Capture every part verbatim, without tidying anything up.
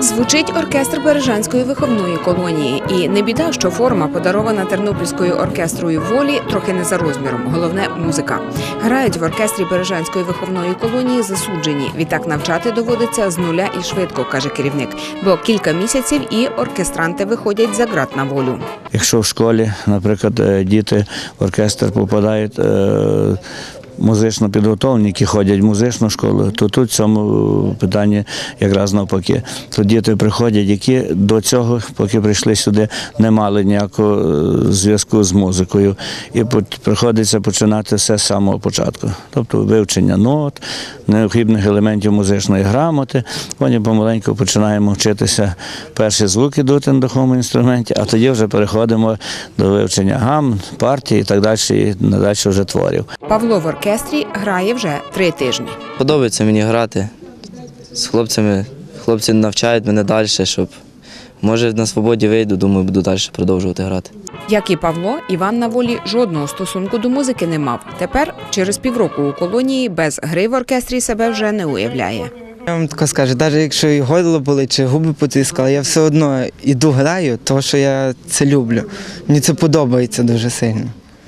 Так звучить оркестр Бережанської виховної колонії. І не біда, що форма, подарована Тернопільською оркестрою «Волі», трохи не за розміром. Головне – музика. Грають в оркестрі Бережанської виховної колонії засуджені. Відтак навчати доводиться з нуля і швидко, каже керівник. Бо кілька місяців і оркестранти виходять за ґрат на волю. Якщо в школі, наприклад, діти в оркестр попадають музично підготовлені, які ходять в музичну школу, то тут в цьому питанні якраз навпаки. Тут діти приходять, які до цього, поки прийшли сюди, не мали ніякого зв'язку з музикою. І приходиться починати все з самого початку. Тобто вивчення нот, необхідних елементів музичної грамоти. Потім помаленьку починаємо вчитися перші звуки дути на духовому інструменті, а тоді вже переходимо до вивчення гам, партій і так далі, і надалі вже творів. Павло в оркестрі грає вже три тижні. Подобається мені грати з хлопцями. Хлопці навчають мене далі, щоб, може, на свободі вийду, думаю, буду далі продовжувати грати. Як і Павло, Іван на волі жодного стосунку до музики не мав. Тепер, через півроку у колонії, без гри в оркестрі себе вже не уявляє. Я вам тако скажу, навіть якщо і горло болить, чи губи потискали, я все одно іду граю, тому що я це люблю. Мені це подобається дуже сильно.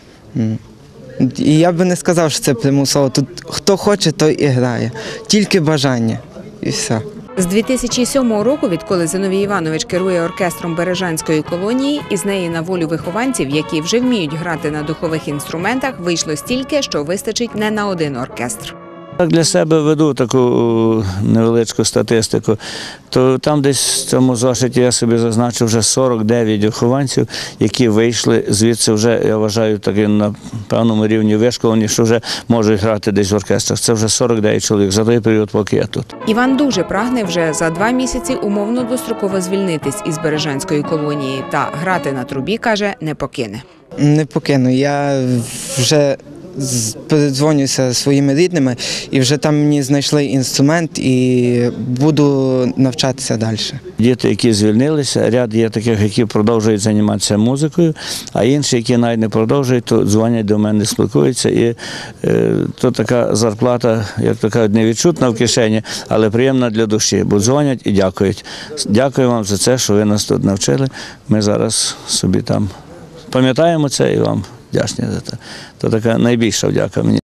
І я би не сказав, що це примусово. Тут хто хоче, той і грає. Тільки бажання. І все. З дві тисячі сьомого року, відколи Зиновій Іванович керує оркестром Бережанської колонії, із неї на волю вихованців, які вже вміють грати на духових інструментах, вийшло стільки, що вистачить не на один оркестр. Так для себе веду таку невеличку статистику, то там десь в цьому зошиті я собі зазначив вже сорок дев'ять вихованців, які вийшли звідси вже, я вважаю, таки на певному рівні вишколені, що вже можуть грати десь в оркестрах. Це вже сорок дев'ять чоловік за той період, поки я тут. Іван дуже прагне вже за два місяці умовно достроково звільнитись із Бережанської колонії та грати на трубі, каже, не покине. Не покину. Я вже передзвонюся зі своїми рідними і вже там мені знайшли інструмент і буду навчатися далі. Діти, які звільнилися, ряд є таких, які продовжують займатися музикою, а інші, які навіть не продовжують, то дзвонять до мене, спілкуються. І е, то така зарплата, як то кажуть, невідчутна в кишені, але приємна для душі, бо дзвонять і дякують. Дякую вам за це, що ви нас тут навчили. Ми зараз собі там пам'ятаємо це і вам вдячні за це. То така найбільша вдяка мені.